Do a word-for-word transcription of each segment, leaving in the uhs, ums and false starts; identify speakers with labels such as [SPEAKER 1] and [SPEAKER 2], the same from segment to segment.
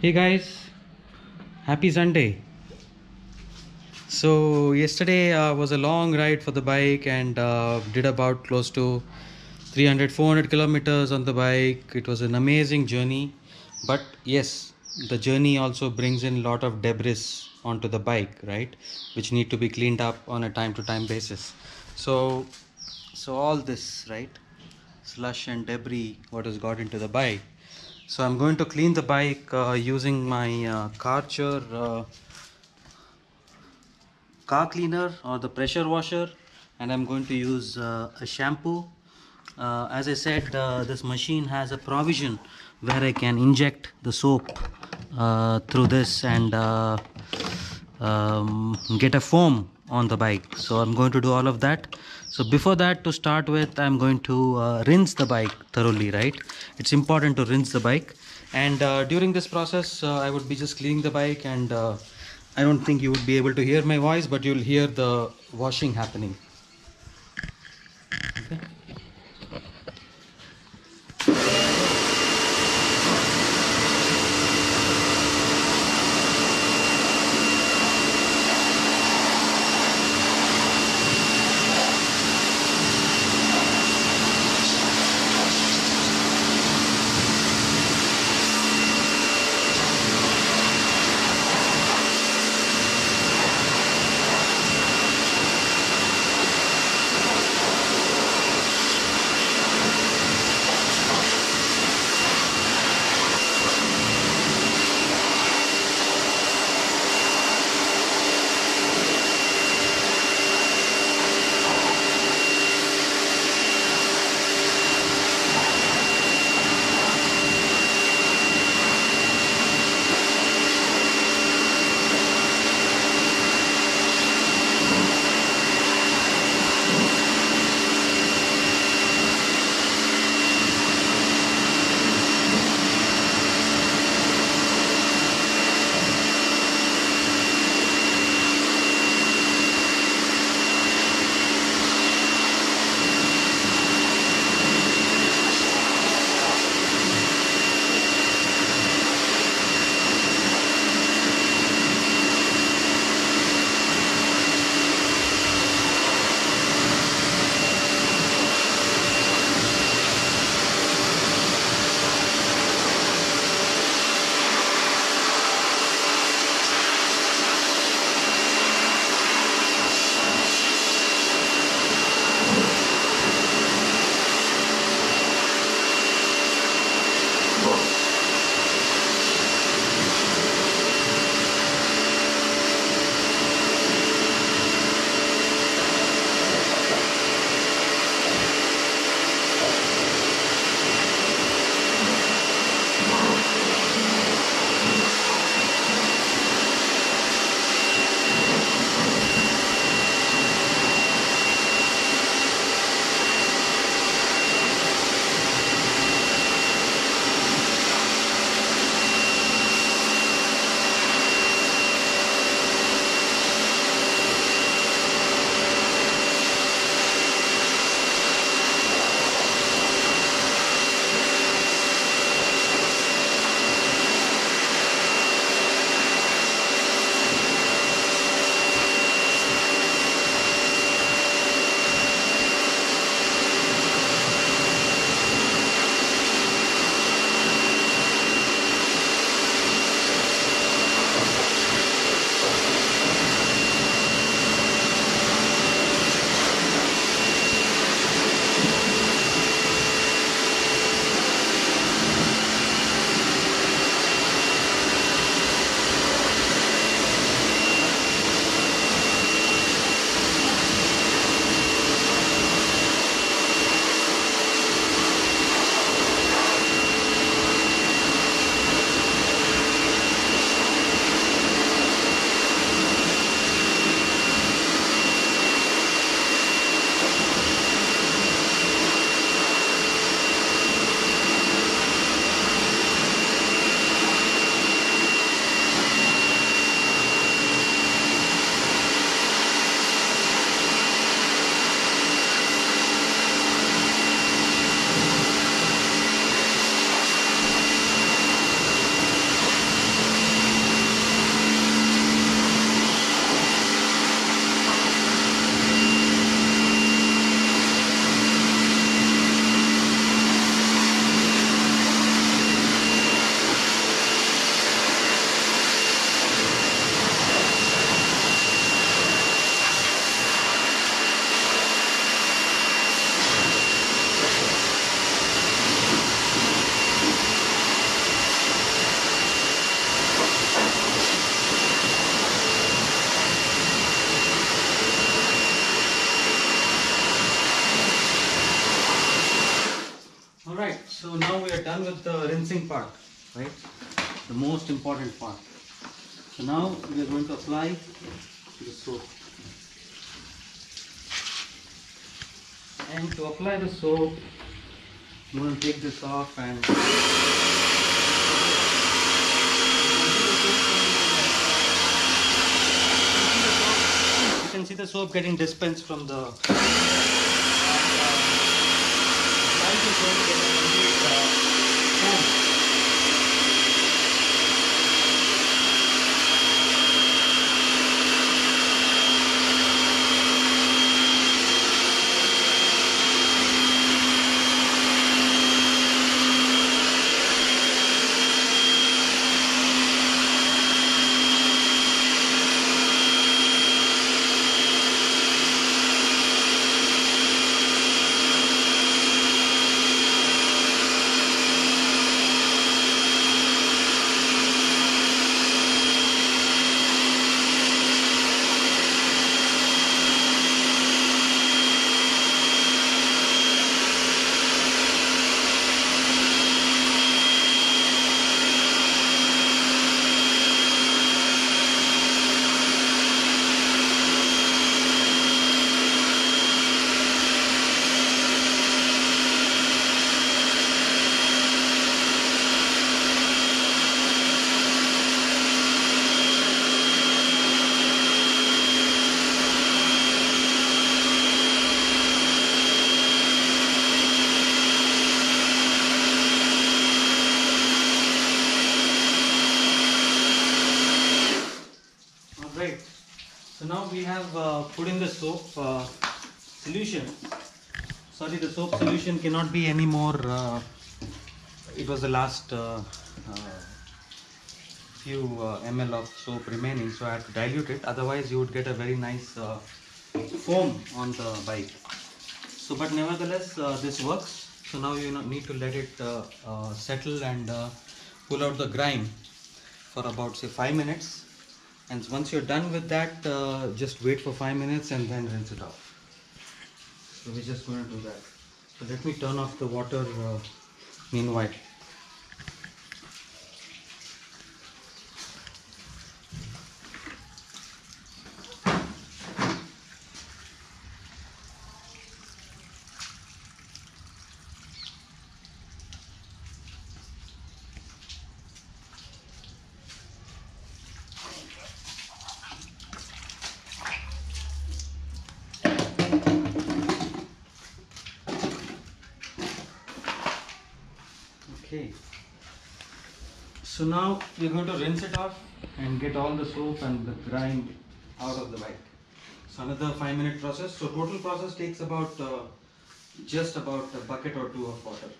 [SPEAKER 1] Hey guys, happy Sunday. So, yesterday uh, was a long ride for the bike and uh, did about close to three hundred four hundred kilometers on the bike. It was an amazing journey, but yes, the journey also brings in a lot of debris onto the bike, right? Which need to be cleaned up on a time to time basis. So, so all this, right? Slush and debris, what has got into the bike. So I'm going to clean the bike uh, using my uh, Karcher uh, car cleaner or the pressure washer, and I'm going to use uh, a shampoo. Uh, as I said, uh, this machine has a provision where I can inject the soap uh, through this and uh, um, get a foam on the bike. So I'm going to do all of that. So before that, to start with, I'm going to uh, rinse the bike thoroughly, right? It's important to rinse the bike, and uh, during this process uh, I would be just cleaning the bike, and uh, I don't think you would be able to hear my voice, but you'll hear the washing happening. Okay. with the rinsing part, right? The most important part. So now we are going to apply the soap. And to apply the soap, I'm going to take this off and you can see the soap getting dispensed from the and, uh, the is going to get a complete uh, foam. Right. So now we have uh, put in the soap uh, solution. Sorry, the soap solution cannot be any more. Uh, it was the last uh, uh, few uh, ml of soap remaining, so I had to dilute it. Otherwise, you would get a very nice uh, foam on the bike. So, but nevertheless, uh, this works. So now you need to let it uh, uh, settle and uh, pull out the grime for about say five minutes. And once you're done with that, uh, just wait for five minutes and then rinse it off. So we're just going to do that. So let me turn off the water uh, meanwhile. Okay, so now we're going to rinse it off and get all the soap and the grime out of the bike. So another five minute process. So total process takes about uh, just about a bucket or two of water.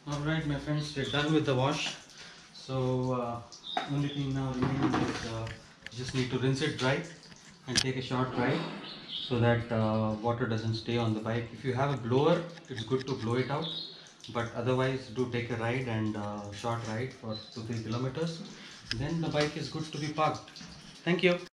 [SPEAKER 1] Alright my friends, we're done with the wash. So uh, only thing now remaining is uh, just need to rinse it dry and take a short ride so that uh, water doesn't stay on the bike. If you have a blower, it's good to blow it out, but otherwise do take a ride and uh, short ride for two to three kilometers. Then the bike is good to be parked. Thank you.